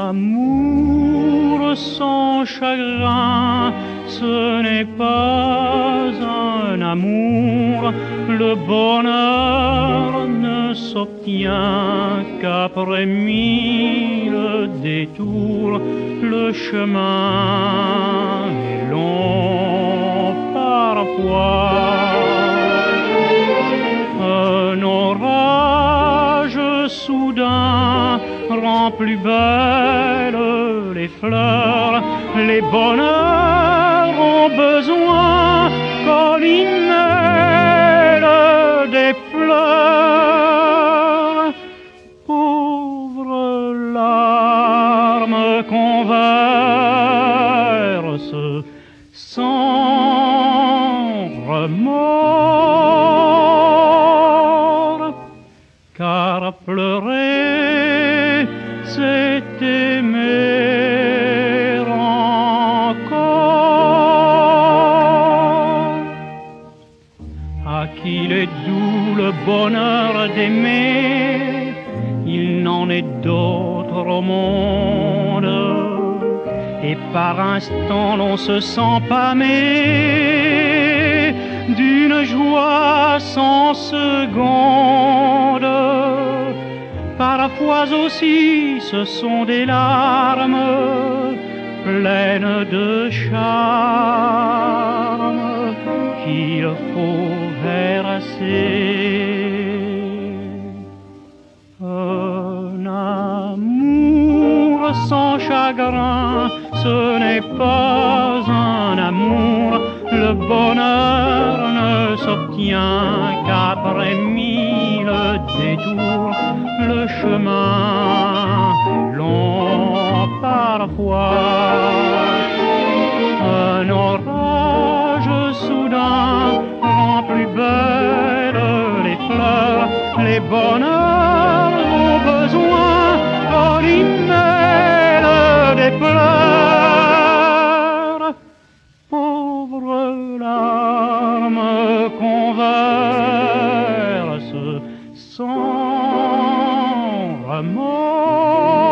amour sans chagrin, ce n'est pas un amour. Le bonheur ne s'obtient qu'après mille détours. Le chemin est long parfois. Un orage soudain rend plus belles les fleurs. Les bonheurs ont besoin qu'on y mêle des pleurs. Pauvre larme qu'on verse sans remords, car pleurer, c'est aimer encore. À qui il est doux le bonheur d'aimer, il n'en est d'autre au monde. Et par instant l'on se sent pâmé d'une joie sans seconde. Parfois aussi ce sont des larmes pleines de charme qu'il faut verser. Un amour sans chagrin, ce n'est pas un amour. Le bonheur ne s'obtient qu'après mille détours. Le chemin est long parfois. Un orage soudain rend plus belles les fleurs. Les bonheurs ont besoin qu'on y mêle des pleurs. Pauvre larme qu'on verse sans remords.